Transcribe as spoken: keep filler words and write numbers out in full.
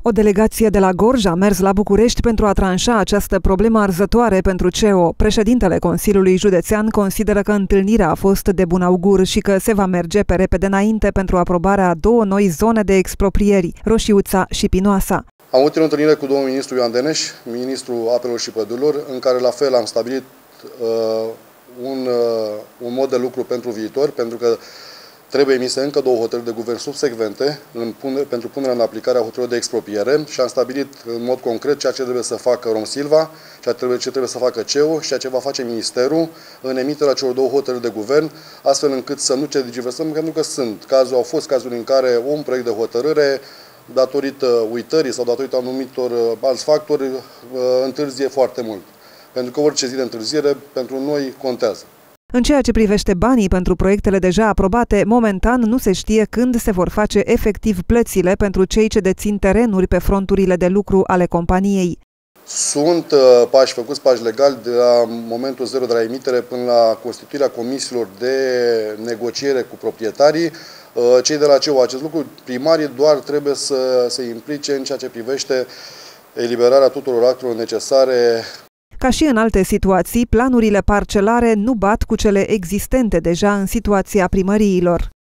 O delegație de la Gorj a mers la București pentru a tranșa această problemă arzătoare pentru C E O. Președintele Consiliului Județean consideră că întâlnirea a fost de bun augur și că se va merge pe repede înainte pentru aprobarea a două noi zone de exproprieri, Roșiuța și Pinoasa. Am avut o întâlnire cu domnul ministru Ioan Deneș, ministrul Apelor și Pădurilor, în care la fel am stabilit uh, un, uh, un mod de lucru pentru viitor, pentru că trebuie emise încă două hotărâri de guvern subsecvente în pune, pentru punerea în aplicare a hotărârilor de expropriere și am stabilit în mod concret ceea ce trebuie să facă Romsilva, ceea ce trebuie, ce trebuie să facă C E O și ceea ce va face Ministerul în emiterea celor două hotărâri de guvern, astfel încât să nu tergiversăm, pentru că sunt cazuri, au fost cazuri în care un proiect de hotărâre, datorită uitării sau datorită anumitor alți factori, întârzie foarte mult. Pentru că orice zi de întârziere pentru noi contează. În ceea ce privește banii pentru proiectele deja aprobate, momentan nu se știe când se vor face efectiv plățile pentru cei ce dețin terenuri pe fronturile de lucru ale companiei. Sunt uh, pași făcuți, pași legali, de la momentul zero de la emitere până la constituirea comisiilor de negociere cu proprietarii. Uh, cei de la C E O, acest lucru, primarii doar trebuie să se implice în ceea ce privește eliberarea tuturor actelor necesare. Ca și în alte situații, planurile parcelare nu bat cu cele existente deja în situația primăriilor.